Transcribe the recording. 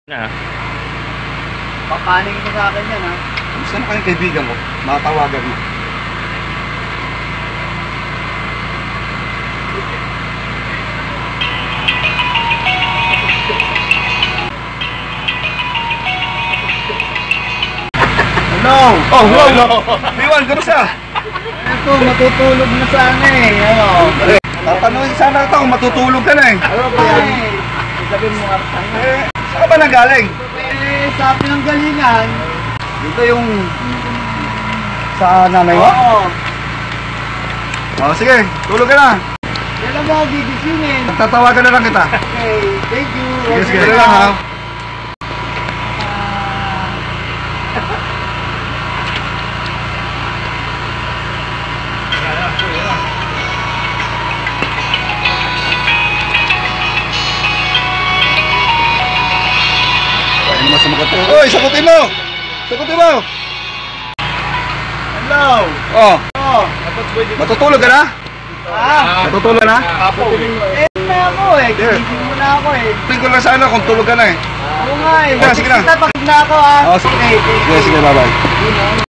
Na. Papanig mo sa akin yan, ha? Gusto na kayong kaibigan mo, makatawagan mo. Hello! Oh, hello! Liwan, kamusta? Ito, matutulog na sana eh. Ano? Tatanungin sana ito kung matutulog ka na eh. Ano ba yan? Sabihin mo nga sana. Saan ka ba nanggaling? Sa pinanggalingan. Dito yung sa nanay mo? Oo. Oh, sige, tulog ka na. Kailan mo ako gigisingin? Tatawagan na lang kita. Okay, thank you. Sige, sige lang ha. Oy, sagutin mo! Sagutin mo! Hello! Oh, Oh. matutulog ka na? Matutulog ka na? Na ako eh. Gigising mo na ako eh. Tingin ko lang sana kung tulog ka na eh. Oo nga eh. Sige na. Sige na, pagod na ako ah. Oh, sige. Okay, thank you. Sige, sige, bye-bye.